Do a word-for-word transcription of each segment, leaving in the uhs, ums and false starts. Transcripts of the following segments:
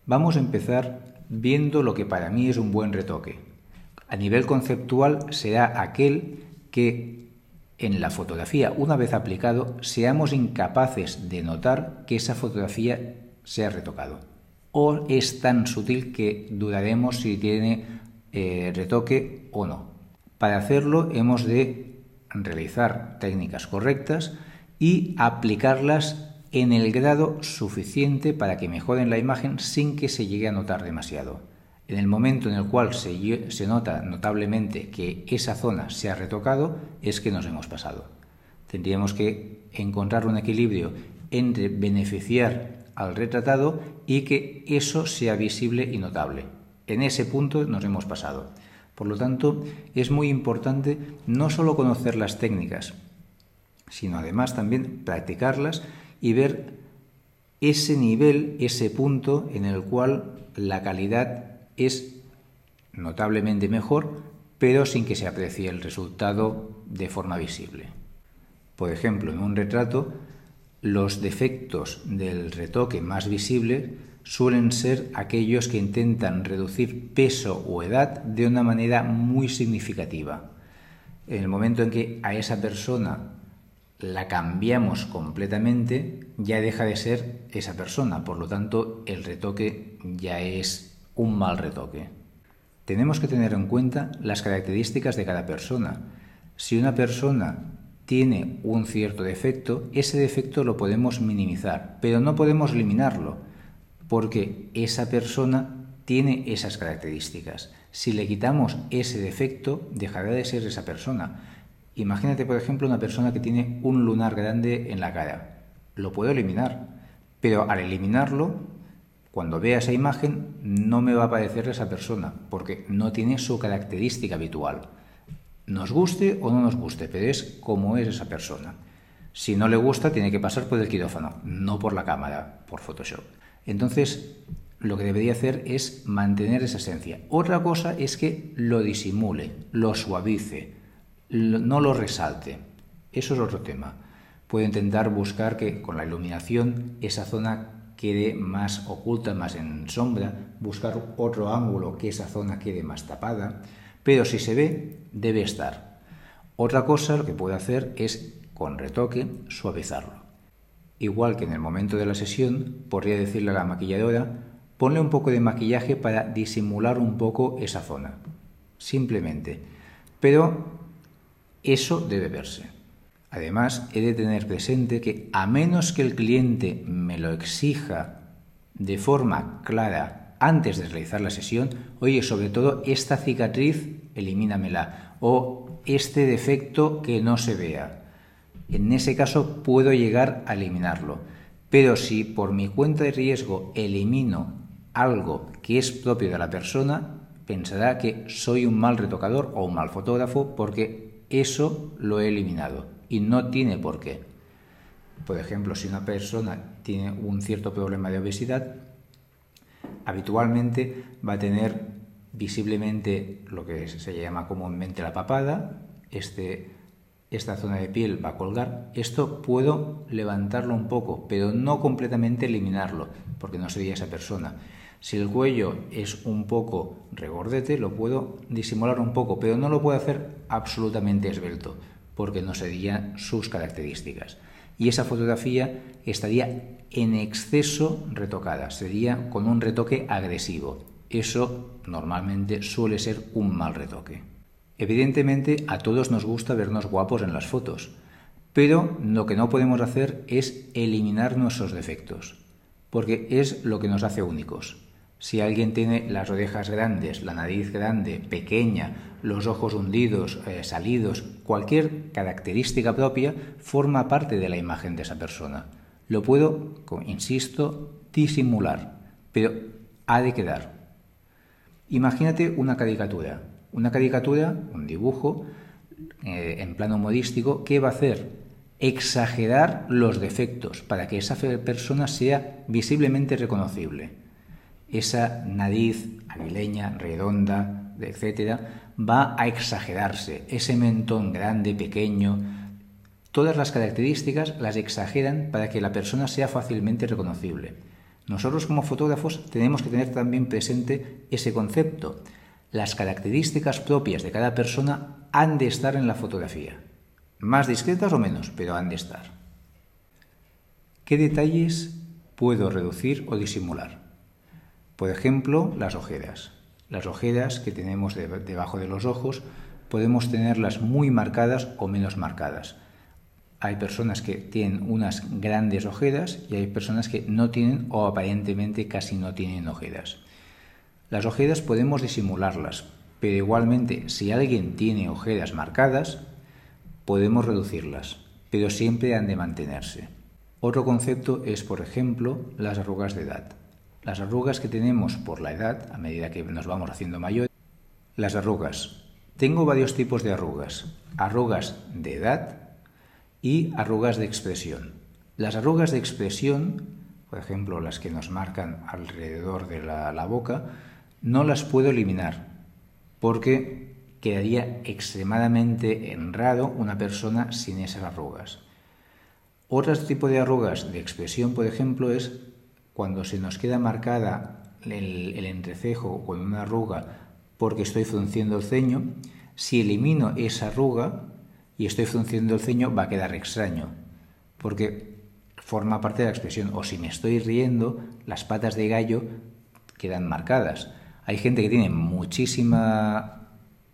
Vamos a empezar viendo lo que para mí es un buen retoque. A nivel conceptual será aquel que en la fotografía, una vez aplicado, seamos incapaces de notar que esa fotografía se ha retocado. O es tan sutil que dudaremos si tiene eh, retoque o no. Para hacerlo hemos de realizar técnicas correctas y aplicarlas en el grado suficiente para que mejoren la imagen sin que se llegue a notar demasiado. En el momento en el cual se, se nota notablemente que esa zona se ha retocado, es que nos hemos pasado. Tendríamos que encontrar un equilibrio entre beneficiar al retratado y que eso sea visible y notable. En ese punto nos hemos pasado. Por lo tanto, es muy importante no solo conocer las técnicas, sino además también practicarlas y ver ese nivel, ese punto en el cual la calidad es notablemente mejor, pero sin que se aprecie el resultado de forma visible. Por ejemplo, en un retrato, los defectos del retoque más visible suelen ser aquellos que intentan reducir peso o edad de una manera muy significativa. En el momento en que a esa persona la cambiamos completamente, ya deja de ser esa persona. Por lo tanto, el retoque ya es un mal retoque. Tenemos que tener en cuenta las características de cada persona. Si una persona tiene un cierto defecto, ese defecto lo podemos minimizar, pero no podemos eliminarlo, porque esa persona tiene esas características. Si le quitamos ese defecto, dejará de ser esa persona. Imagínate, por ejemplo, una persona que tiene un lunar grande en la cara. Lo puedo eliminar, pero al eliminarlo, cuando vea esa imagen, no me va a parecer esa persona, porque no tiene su característica habitual. Nos guste o no nos guste, pero es como es esa persona. Si no le gusta, tiene que pasar por el quirófano, no por la cámara, por Photoshop. Entonces, lo que debería hacer es mantener esa esencia. Otra cosa es que lo disimule, lo suavice, no lo resalte. Eso es otro tema. Puede intentar buscar que con la iluminación esa zona quede más oculta, más en sombra, buscar otro ángulo que esa zona quede más tapada, pero si se ve, debe estar. Otra cosa, lo que puede hacer es, con retoque, suavizarlo. Igual que en el momento de la sesión, podría decirle a la maquilladora, ponle un poco de maquillaje para disimular un poco esa zona, simplemente. Pero eso debe verse. Además, he de tener presente que a menos que el cliente me lo exija de forma clara antes de realizar la sesión, oye, sobre todo esta cicatriz, elimínamela, o este defecto que no se vea. En ese caso puedo llegar a eliminarlo. Pero si por mi cuenta de riesgo elimino algo que es propio de la persona, pensará que soy un mal retocador o un mal fotógrafo porque eso lo he eliminado. Y no tiene por qué. Por ejemplo, si una persona tiene un cierto problema de obesidad, habitualmente va a tener visiblemente lo que se llama comúnmente la papada, este, esta zona de piel va a colgar. Esto puedo levantarlo un poco, pero no completamente eliminarlo, porque no sería esa persona. Si el cuello es un poco regordete, lo puedo disimular un poco, pero no lo puedo hacer absolutamente esbelto, porque no serían sus características. Y esa fotografía estaría en exceso retocada, sería con un retoque agresivo. Eso normalmente suele ser un mal retoque. Evidentemente, a todos nos gusta vernos guapos en las fotos, pero lo que no podemos hacer es eliminar nuestros defectos, porque es lo que nos hace únicos. Si alguien tiene las orejas grandes, la nariz grande, pequeña, los ojos hundidos, eh, salidos, cualquier característica propia forma parte de la imagen de esa persona. Lo puedo, insisto, disimular, pero ha de quedar. Imagínate una caricatura. Una caricatura, un dibujo, eh, en plano humorístico, ¿qué va a hacer? Exagerar los defectos para que esa persona sea visiblemente reconocible. Esa nariz aguileña, redonda, etcétera, va a exagerarse. Ese mentón grande, pequeño, todas las características las exageran para que la persona sea fácilmente reconocible. Nosotros como fotógrafos tenemos que tener también presente ese concepto. Las características propias de cada persona han de estar en la fotografía. Más discretas o menos, pero han de estar. ¿Qué detalles puedo reducir o disimular? Por ejemplo, las ojeras. Las ojeras que tenemos de, debajo de los ojos podemos tenerlas muy marcadas o menos marcadas. Hay personas que tienen unas grandes ojeras y hay personas que no tienen o aparentemente casi no tienen ojeras. Las ojeras podemos disimularlas, pero igualmente si alguien tiene ojeras marcadas, podemos reducirlas, pero siempre han de mantenerse. Otro concepto es, por ejemplo, las arrugas de edad. Las arrugas que tenemos por la edad, a medida que nos vamos haciendo mayores. Las arrugas. Tengo varios tipos de arrugas. Arrugas de edad y arrugas de expresión. Las arrugas de expresión, por ejemplo, las que nos marcan alrededor de la, la boca, no las puedo eliminar porque quedaría extremadamente raro una persona sin esas arrugas. Otro tipo de arrugas de expresión, por ejemplo, es cuando se nos queda marcada el, el entrecejo con una arruga porque estoy frunciendo el ceño. Si elimino esa arruga y estoy frunciendo el ceño, va a quedar extraño porque forma parte de la expresión. O si me estoy riendo, las patas de gallo quedan marcadas. Hay gente que tiene muchísima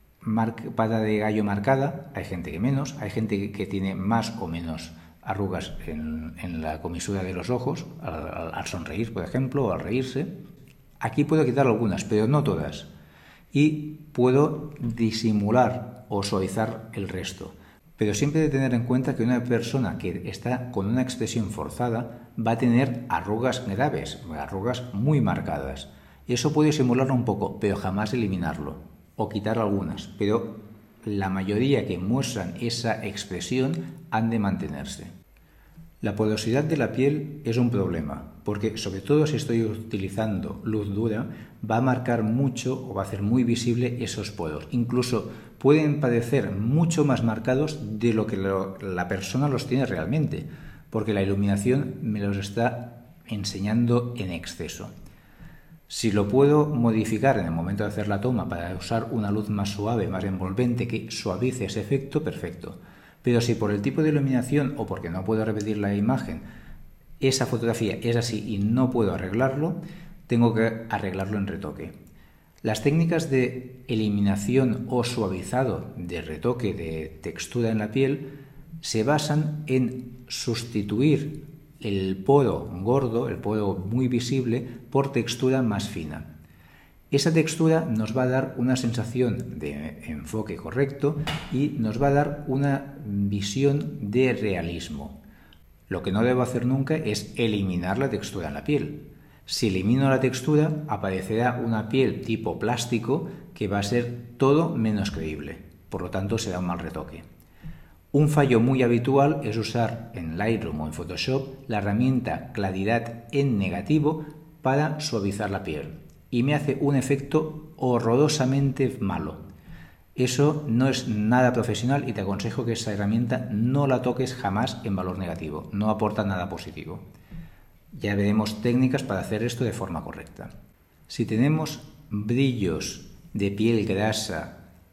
pata de gallo marcada, hay gente que menos, hay gente que tiene más o menos arrugas en, en la comisura de los ojos, al, al sonreír, por ejemplo, o al reírse. Aquí puedo quitar algunas, pero no todas. Y puedo disimular o suavizar el resto. Pero siempre hay que tener en cuenta que una persona que está con una expresión forzada va a tener arrugas graves, arrugas muy marcadas. Eso puede simularlo un poco, pero jamás eliminarlo o quitar algunas. Pero la mayoría que muestran esa expresión han de mantenerse. La porosidad de la piel es un problema, porque sobre todo si estoy utilizando luz dura, va a marcar mucho o va a hacer muy visible esos poros. Incluso pueden parecer mucho más marcados de lo que lo, la persona los tiene realmente, porque la iluminación me los está enseñando en exceso. Si lo puedo modificar en el momento de hacer la toma para usar una luz más suave, más envolvente, que suavice ese efecto, perfecto. Pero si por el tipo de iluminación o porque no puedo repetir la imagen, esa fotografía es así y no puedo arreglarlo, tengo que arreglarlo en retoque. Las técnicas de eliminación o suavizado de retoque de textura en la piel se basan en sustituir el poro gordo, el poro muy visible, por textura más fina. Esa textura nos va a dar una sensación de enfoque correcto y nos va a dar una visión de realismo. Lo que no debo hacer nunca es eliminar la textura en la piel. Si elimino la textura, aparecerá una piel tipo plástico que va a ser todo menos creíble. Por lo tanto, será un mal retoque. Un fallo muy habitual es usar en Lightroom o en Photoshop la herramienta claridad en negativo para suavizar la piel y me hace un efecto horrorosamente malo. Eso no es nada profesional y te aconsejo que esa herramienta no la toques jamás en valor negativo, no aporta nada positivo. Ya veremos técnicas para hacer esto de forma correcta. Si tenemos brillos de piel grasa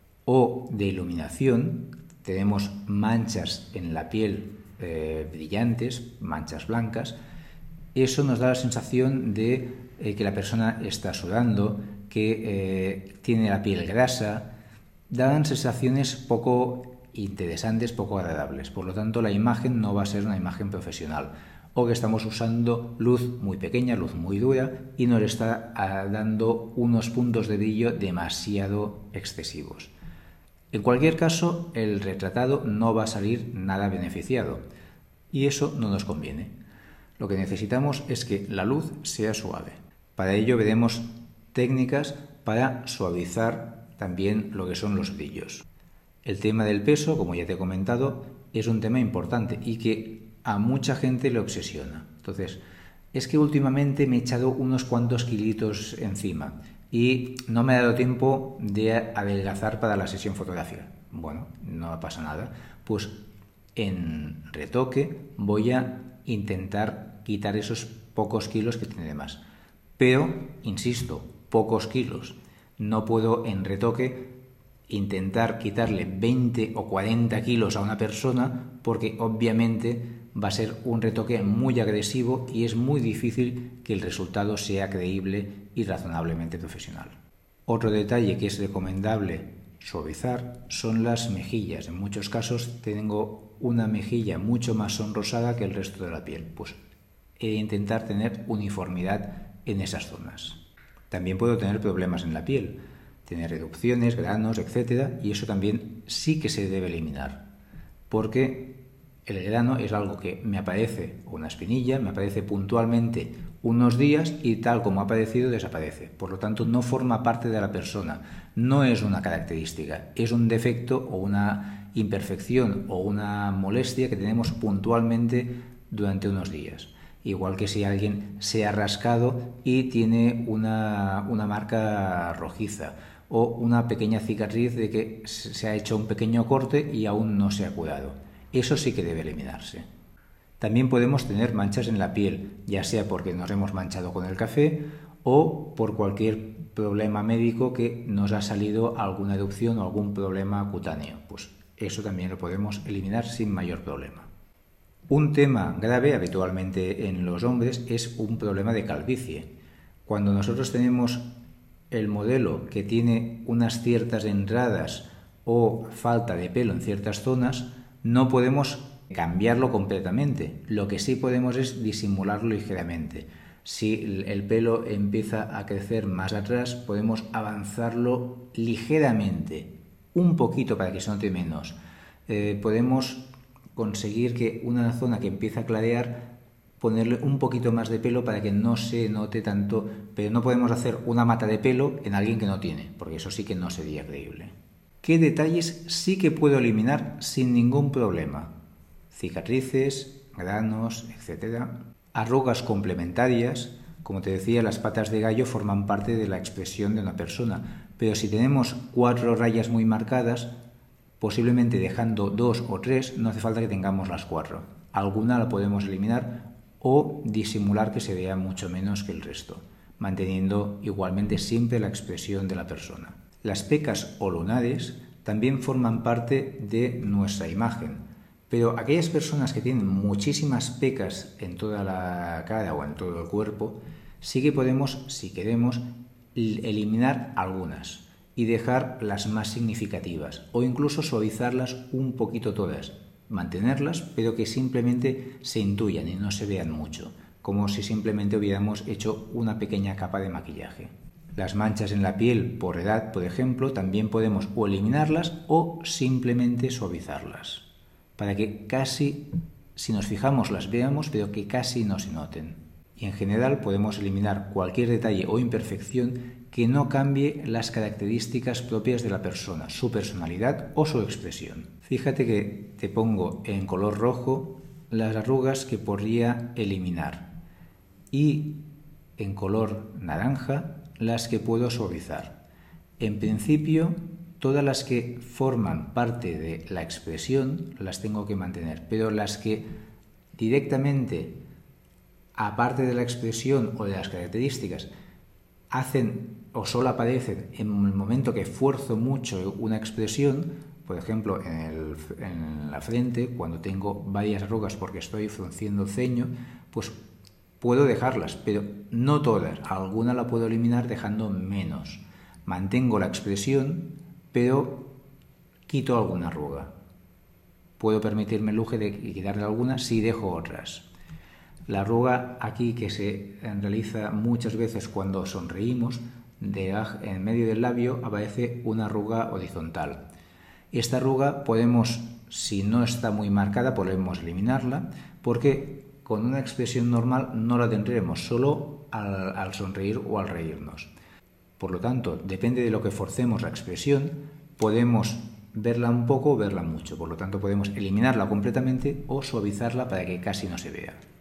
o de iluminación, tenemos manchas en la piel eh, brillantes, manchas blancas, eso nos da la sensación de eh, que la persona está sudando, que eh, tiene la piel grasa, dan sensaciones poco interesantes, poco agradables. Por lo tanto, la imagen no va a ser una imagen profesional. O que estamos usando luz muy pequeña, luz muy dura, y nos está ah, dando unos puntos de brillo demasiado excesivos. En cualquier caso, el retratado no va a salir nada beneficiado y eso no nos conviene. Lo que necesitamos es que la luz sea suave. Para ello veremos técnicas para suavizar también lo que son los brillos. El tema del peso, como ya te he comentado, es un tema importante y que a mucha gente le obsesiona. Entonces, es que últimamente me he echado unos cuantos kilitos encima y no me ha dado tiempo de adelgazar para la sesión fotográfica. Bueno, no pasa nada. Pues en retoque voy a intentar quitar esos pocos kilos que tiene de más. Pero, insisto, pocos kilos. No puedo en retoque intentar quitarle veinte o cuarenta kilos a una persona porque obviamente va a ser un retoque muy agresivo y es muy difícil que el resultado sea creíble y razonablemente profesional. Otro detalle que es recomendable suavizar son las mejillas. En muchos casos tengo una mejilla mucho más sonrosada que el resto de la piel. Pues he de intentar tener uniformidad en esas zonas. También puedo tener problemas en la piel, tener erupciones, granos, etcétera, y eso también sí que se debe eliminar, porque el grano es algo que me aparece, o una espinilla, me aparece puntualmente unos días y tal como ha aparecido desaparece. Por lo tanto, no forma parte de la persona, no es una característica, es un defecto o una imperfección o una molestia que tenemos puntualmente durante unos días. Igual que si alguien se ha rascado y tiene una, una marca rojiza o una pequeña cicatriz de que se ha hecho un pequeño corte y aún no se ha curado. Eso sí que debe eliminarse. También podemos tener manchas en la piel, ya sea porque nos hemos manchado con el café o por cualquier problema médico que nos ha salido alguna erupción o algún problema cutáneo. Pues eso también lo podemos eliminar sin mayor problema. Un tema grave habitualmente en los hombres es un problema de calvicie. Cuando nosotros tenemos el modelo que tiene unas ciertas entradas o falta de pelo en ciertas zonas, no podemos cambiarlo completamente. Lo que sí podemos es disimularlo ligeramente. Si el pelo empieza a crecer más atrás, podemos avanzarlo ligeramente, un poquito para que se note menos. Eh, podemos conseguir que una zona que empieza a clarear, ponerle un poquito más de pelo para que no se note tanto, pero no podemos hacer una mata de pelo en alguien que no tiene, porque eso sí que no sería creíble. ¿Qué detalles sí que puedo eliminar sin ningún problema? Cicatrices, granos, etcétera. Arrugas complementarias. Como te decía, las patas de gallo forman parte de la expresión de una persona, pero si tenemos cuatro rayas muy marcadas, posiblemente dejando dos o tres, no hace falta que tengamos las cuatro. Alguna la podemos eliminar o disimular que se vea mucho menos que el resto, manteniendo igualmente siempre la expresión de la persona. Las pecas o lunares también forman parte de nuestra imagen, pero aquellas personas que tienen muchísimas pecas en toda la cara o en todo el cuerpo, sí que podemos, si queremos, eliminar algunas y dejar las más significativas o incluso suavizarlas un poquito todas, mantenerlas pero que simplemente se intuyan y no se vean mucho, como si simplemente hubiéramos hecho una pequeña capa de maquillaje. Las manchas en la piel por edad, por ejemplo, también podemos o eliminarlas o simplemente suavizarlas, para que casi, si nos fijamos, las veamos, pero que casi no se noten. Y en general podemos eliminar cualquier detalle o imperfección que no cambie las características propias de la persona, su personalidad o su expresión. Fíjate que te pongo en color rojo las arrugas que podría eliminar y en color naranja las que puedo suavizar. En principio, todas las que forman parte de la expresión las tengo que mantener, pero las que directamente, aparte de la expresión o de las características, hacen o solo aparecen en el momento que esfuerzo mucho una expresión, por ejemplo en, el, en la frente, cuando tengo varias arrugas porque estoy frunciendo el ceño, pues puedo dejarlas, pero no todas. Alguna la puedo eliminar dejando menos. Mantengo la expresión, pero quito alguna arruga. Puedo permitirme el lujo de quitarle alguna si dejo otras. La arruga aquí que se realiza muchas veces cuando sonreímos, de, en medio del labio aparece una arruga horizontal. Esta arruga podemos, si no está muy marcada, podemos eliminarla porque con una expresión normal no la tendremos, solo al, al sonreír o al reírnos. Por lo tanto, depende de lo que forcemos la expresión, podemos verla un poco o verla mucho. Por lo tanto, podemos eliminarla completamente o suavizarla para que casi no se vea.